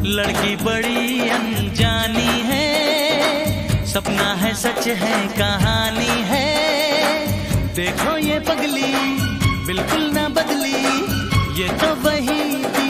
लड़की बड़ी अनजानी है, सपना है सच है कहानी है। देखो ये पगली बिल्कुल ना बदली, ये तो वही